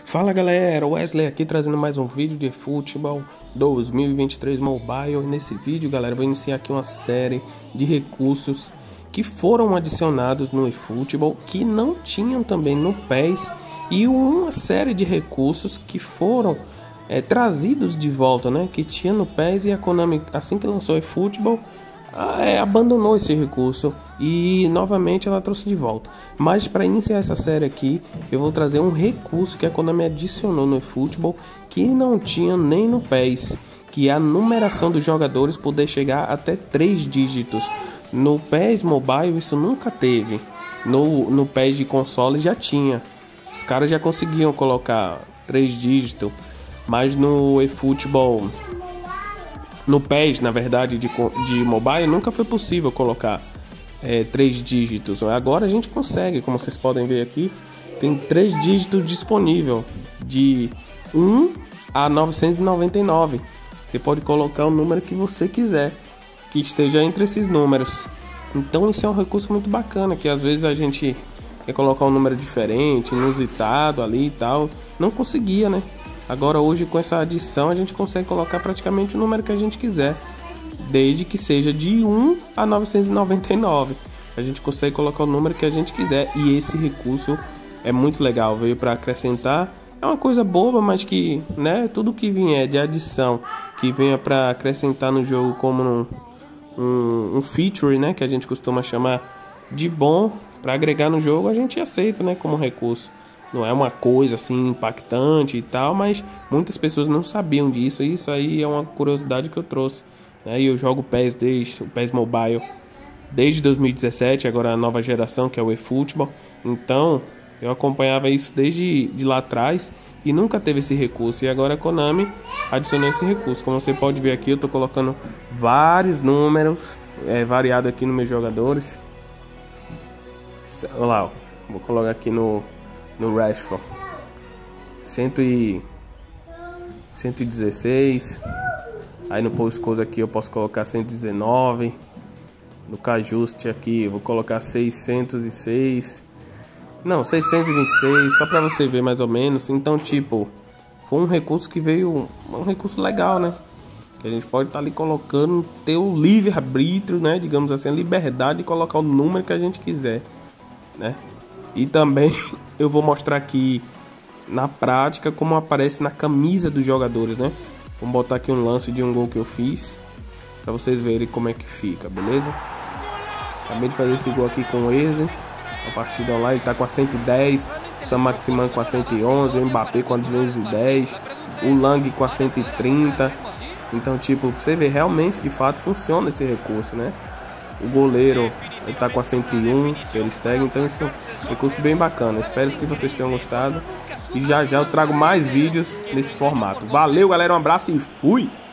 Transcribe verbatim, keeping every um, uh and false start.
Fala galera, Wesley aqui trazendo mais um vídeo de futebol dois mil e vinte e três Mobile. E nesse vídeo, galera, eu vou iniciar aqui uma série de recursos que foram adicionados no eFootball, que não tinham também no P E S, e uma série de recursos que foram é, trazidos de volta, né? Que tinha no P E S, e a Konami, assim que lançou o eFootball, É, abandonou esse recurso e novamente ela trouxe de volta. Mas para iniciar essa série aqui, eu vou trazer um recurso que a Konami adicionou no eFootball que não tinha nem no P E S, que é a numeração dos jogadores poder chegar até três dígitos. No P E S Mobile isso nunca teve, no, no P E S de console já tinha. Os caras já conseguiam colocar três dígitos, mas no eFootball, no P E S, na verdade, de, de mobile, nunca foi possível colocar é, três dígitos. Agora a gente consegue, como vocês podem ver aqui, tem três dígitos disponível, de um a novecentos e noventa e nove. Você pode colocar o número que você quiser, que esteja entre esses números. Então isso é um recurso muito bacana, que às vezes a gente quer colocar um número diferente, inusitado ali e tal, não conseguia, né? Agora hoje com essa adição a gente consegue colocar praticamente o número que a gente quiser, desde que seja de um a novecentos e noventa e nove. A gente consegue colocar o número que a gente quiser, e esse recurso é muito legal, veio para acrescentar. É uma coisa boba, mas que, né, tudo que vier de adição, que venha para acrescentar no jogo como um, um, um feature, né, que a gente costuma chamar de bom, para agregar no jogo, a gente aceita, né, como recurso. Não é uma coisa assim impactante e tal, mas muitas pessoas não sabiam disso, e isso aí é uma curiosidade que eu trouxe, né? E eu jogo P E S desde o P E S Mobile desde dois mil e dezessete, agora a nova geração, que é o eFootball. Então eu acompanhava isso desde de lá atrás e nunca teve esse recurso, e agora a Konami adicionou esse recurso. Como você pode ver aqui, eu tô colocando vários números é, variados aqui nos meus jogadores. Olha lá, ó. Vou colocar aqui no no Rashford cento e dezesseis. Aí no Postcode aqui eu posso colocar cento e dezenove. No Cajuste aqui eu vou colocar seiscentos e seis. Não, seiscentos e vinte e seis, só para você ver mais ou menos. Então, tipo, foi um recurso que veio, um recurso legal, né? Que a gente pode estar tá ali colocando, ter o livre arbítrio, né? Digamos assim, a liberdade de colocar o número que a gente quiser, né? E também eu vou mostrar aqui na prática como aparece na camisa dos jogadores, né? Vou botar aqui um lance de um gol que eu fiz para vocês verem como é que fica, beleza? Acabei de fazer esse gol aqui com o Eze. A partida online, ele tá com a cento e dez, o Saint-Maximin com a cento e onze, o Mbappé com a duzentos e dez, o Lang com a cento e trinta. Então, tipo, você vê, realmente, de fato, funciona esse recurso, né? O goleiro, ele tá com a cento e um, eles tagam. Então isso é um recurso bem bacana. Espero que vocês tenham gostado, e já já eu trago mais vídeos nesse formato. Valeu galera, um abraço e fui!